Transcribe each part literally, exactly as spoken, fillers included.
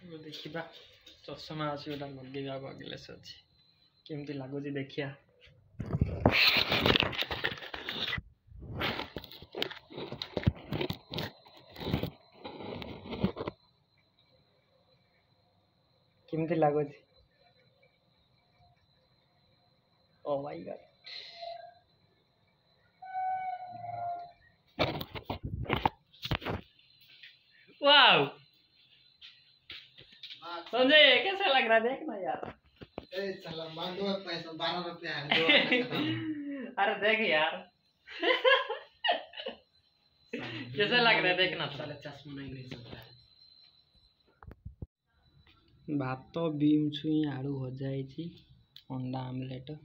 देखा चषमा अच्छी गोटा लगे ग्लेस अच्छी केमती लगुच देखिया केमती लगुच oh my God wow Sanjay कैसा लग रहा है देखना यार ए चला मांग दो पैसा बारह रुपया है दो अरे देख यार कैसा लग रहा है देखना साले चश्मा नहीं ले सकता है भात बीम छुई आलू भजा है अंडा आमलेट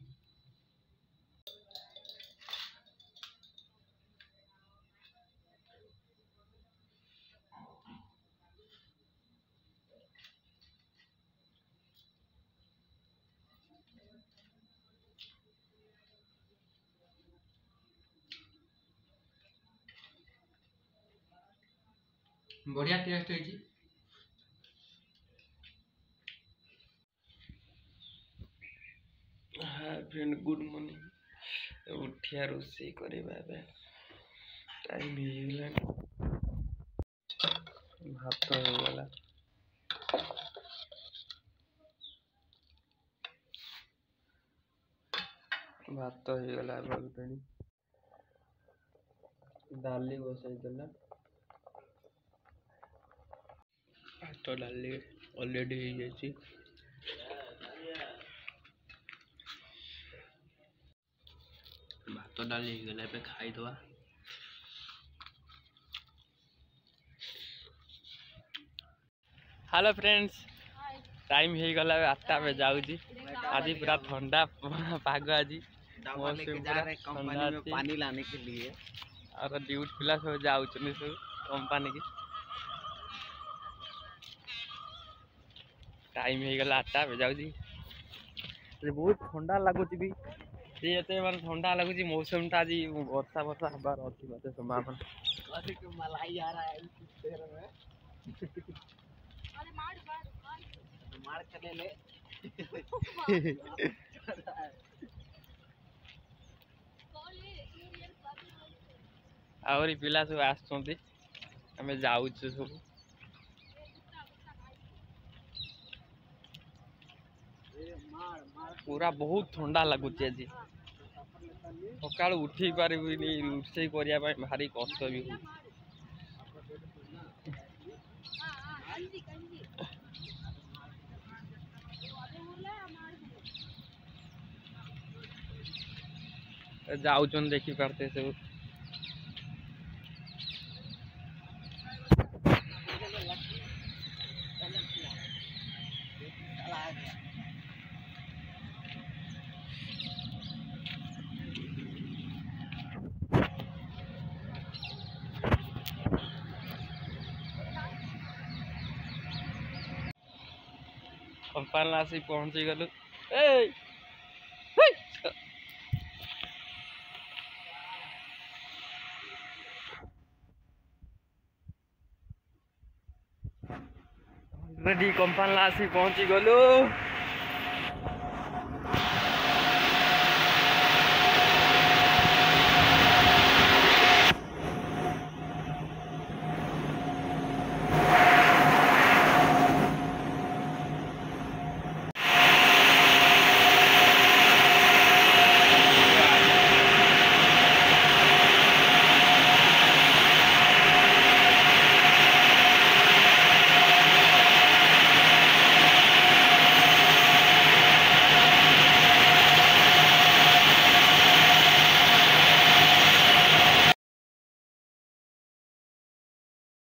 बढ़िया टेस्ट है जी हाय फ्रेंड गुड मॉर्निंग उठिया रोसे करे बाबा टाइम हो भात हो गला भात हो गला ऑलरेडी डाली बसाई देला भात डाली ऑलरेडी हो जाई भात डाली गला पे खाई दवा हेलो फ्रेंड्स टाइम हो गला आठटा में जाऊँ आज पूरा ठंडा पाग आज पानी लाने के लिए और ड्यूटी पिला सब जाऊँ सब कंपनी की टाइम हो गला आठटा में जाऊँ बहुत ठंडा लगुच भी ये मैं ठंडा लगुच मौसम टा आज वर्षा वर्षा हबार अच्छी बात संभावना मलाई आ रहा है मार चले ले और पिला सब आम जाऊँ सब पूरा बहुत ठंडा लगुच आज सका उठी पारि रोसे करने भारी कष्ट भी जाऊन देखी पारते सब कंपानी आसी पहुंची गलु ए ऑलरेडी कंपानी आसी पहुंची गलु।